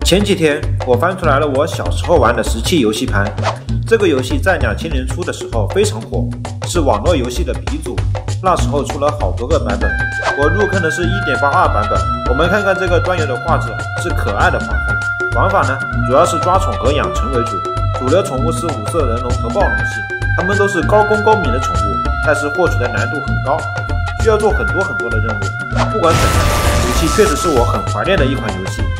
前几天我翻出来了我小时候玩的17游戏盘，这个游戏在2000年初的时候非常火，是网络游戏的鼻祖。那时候出了好多个版本，我入坑的是 1.82 版本。我们看看这个端游的画质，是可爱的画风。玩法呢，主要是抓宠和养成为主，主流宠物是五色人龙和暴龙系，它们都是高攻高敏的宠物，但是获取的难度很高，需要做很多的任务。不管怎样，游戏确实是我很怀念的一款游戏。